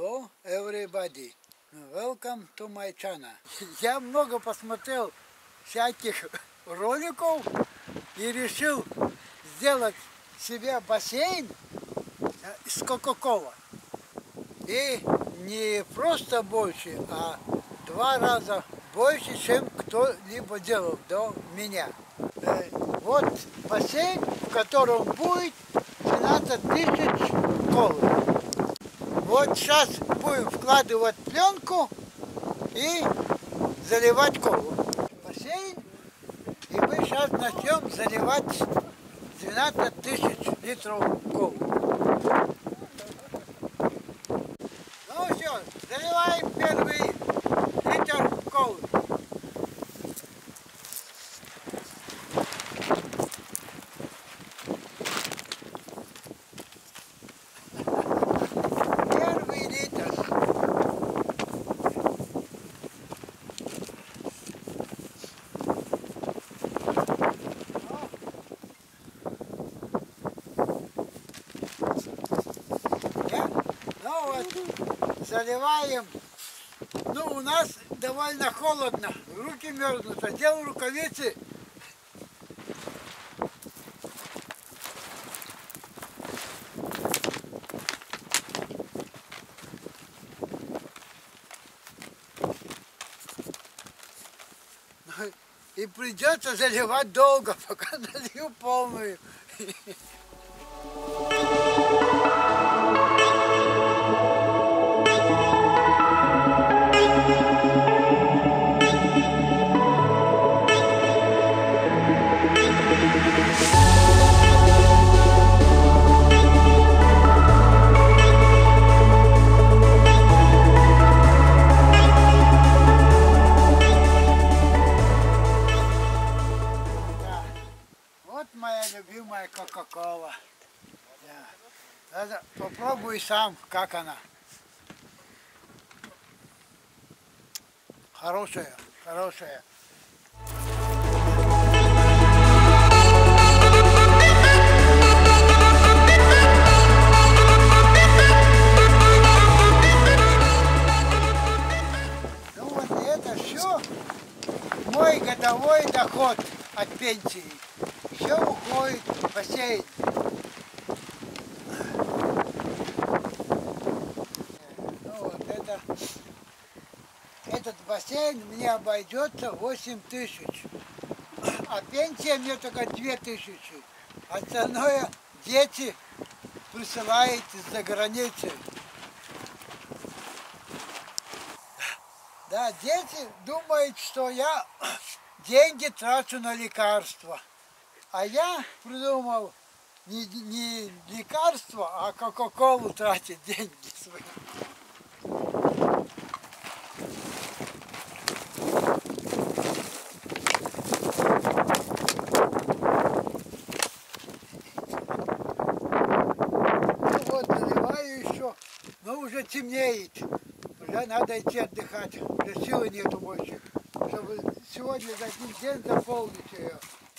Hello everybody, welcome to my channel. Я много посмотрел всяких роликов и решил сделать себе бассейн из кока-колы. И не просто больше, а 2 раза больше, чем кто-либо делал до меня. Вот бассейн, в котором будет 12 тысяч колы. Вот сейчас будем вкладывать пленку и заливать колу. Бассейн, и мы сейчас начнем заливать 12 тысяч литров колы. Ну все, заливаем первый литр колы. Заливаем. Ну, у нас довольно холодно, руки мерзнут, одел рукавицы. И придется заливать долго, пока налью полную. Моя любимая кока-кола. Попробуй сам, как она. Хорошая, хорошая. Ну вот это все мой годовой доход от пенсии. Все уходит в бассейн. Ну вот этот бассейн мне обойдется 8 тысяч. А пенсия мне только 2000. Остальное дети присылают из-за границы. Да, дети думают, что я деньги трачу на лекарства. А я придумал не лекарства, а кока-колу тратить деньги свои. Ну вот, наливаю еще, но уже темнеет. Уже надо идти отдыхать. Уже силы нету больше, чтобы сегодня за один день заполнить ее.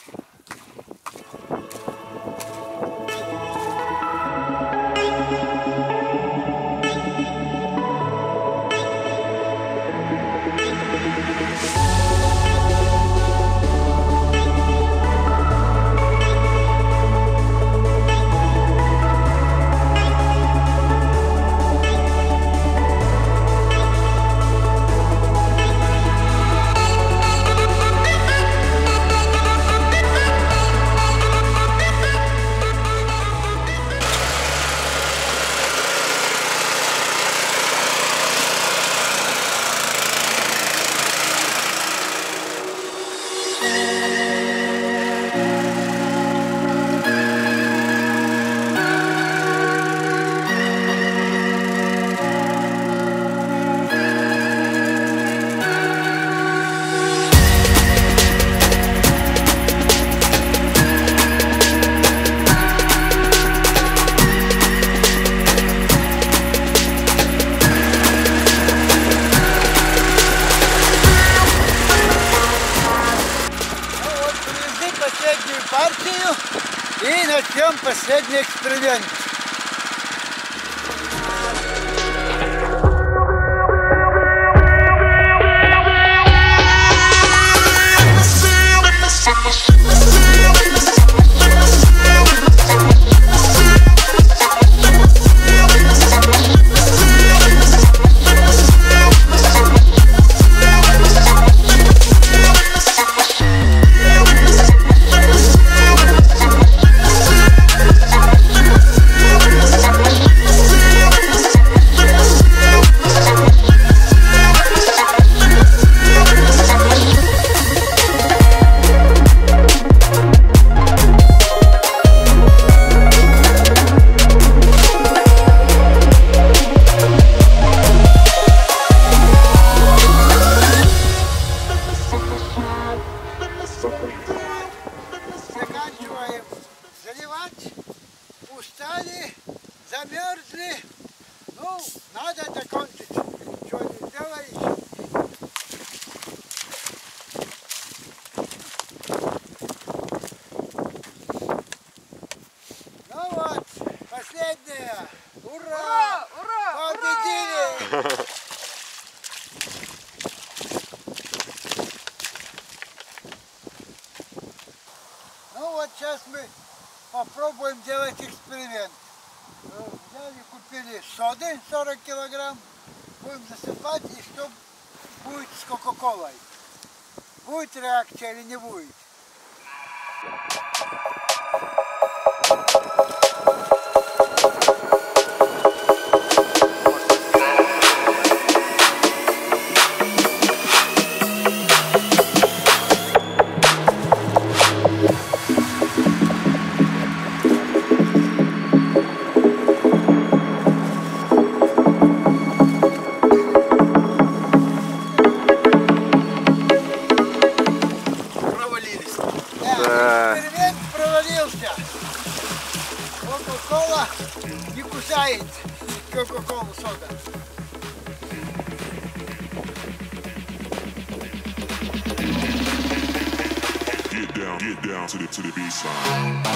партию и начнем последний эксперимент. Надо закончить. Что не делаешь? Ну вот, последняя. Ура! Ура! Победили! Ну вот сейчас мы попробуем делать эксперимент. Взяли, купили соды 40 килограмм, будем засыпать, и что будет с кока-колой. Будет реакция или не будет? Эксперимент провалился. Кока-кола не кусает кока-колу сода. Get down to the B side.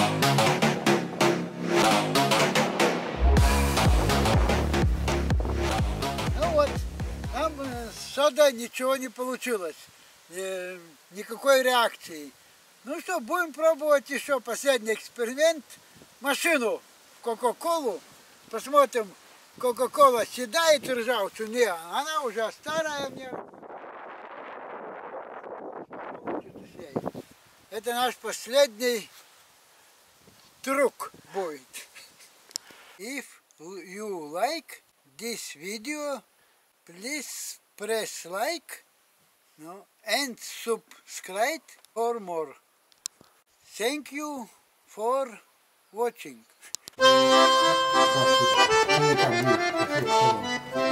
Ну вот, нам сода ничего не получилось, никакой реакции. Ну что, будем пробовать еще последний эксперимент. Машину в кока-колу. Посмотрим, кока-кола съедает ржавчину. Не, она уже старая мне. Это наш последний трюк будет. If you like this video, please press like and subscribe for more. Thank you for watching.